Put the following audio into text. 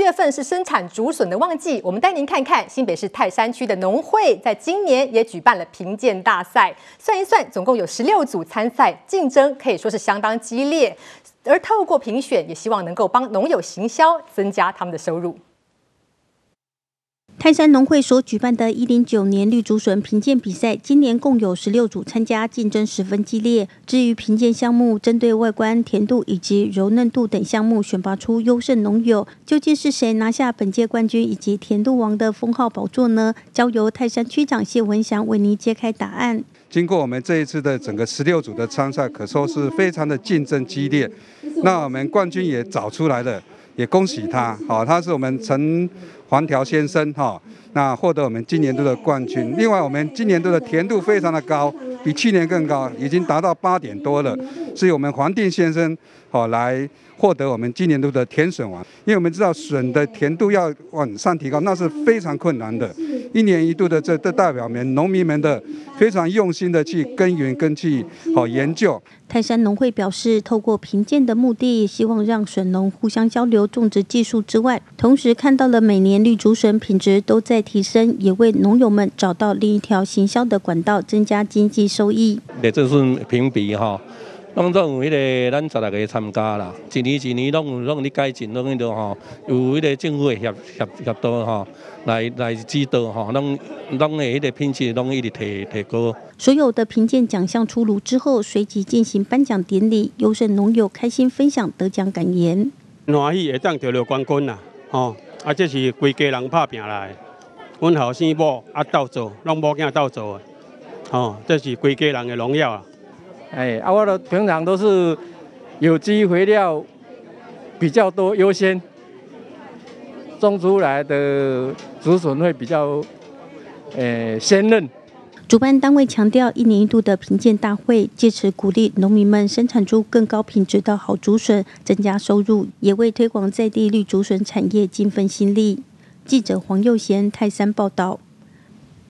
月份是生产竹笋的旺季，我们带您看看新北市泰山区的农会在今年也举办了评鉴大赛，算一算，总共有16组参赛，竞争可以说是相当激烈。而透过评选，也希望能够帮农友行销，增加他们的收入。 泰山农会所举办的109年绿竹笋评鉴比赛，今年共有16组参加，竞争十分激烈。至于评鉴项目，针对外观、甜度以及柔嫩度等项目选拔出优胜农友，究竟是谁拿下本届冠军以及甜度王的封号宝座呢？交由泰山区长谢文祥为您揭开答案。 经过我们这一次的整个16组的参赛，可说是非常的竞争激烈。那我们冠军也找出来了，也恭喜他。好，他是我们陈黄条先生哈，那获得我们今年度的冠军。另外，我们今年度的甜度非常的高，比去年更高，已经达到8点多了，是由我们黄定先生来获得我们今年度的甜笋王。因为我们知道笋的甜度要往上提高，那是非常困难的。1年1度的这代表们农民们的非常用心的去耕耘跟去研究。 泰山农会表示，透过评鉴的目的，希望让笋农互相交流种植技术之外，同时看到了每年绿竹笋品质都在提升，也为农友们找到另一条行销的管道，增加经济收益。 这算评比哈。拢总有迄个咱16个参加啦，一年拢有咧改进，拢迄个吼有迄个政府的协导吼，来指导吼，拢的迄个品质拢一直提高。 所有的评鉴奖项出炉之后，随即进行颁奖典礼，优胜农友开心分享得奖感言。 欢喜会当得到冠军啦，这是规家人打拼来的，阮后生某斗做，拢某囝斗做的，这是规家人的荣耀啊。 我的平常都是有机肥料比较多优先，种出来的竹笋会比较鲜嫩。 主办单位强调，1年1度的评鉴大会，借此鼓励农民们生产出更高品质的好竹笋，增加收入，也为推广在地绿竹笋产业尽份心力。记者黄佑贤泰山报道。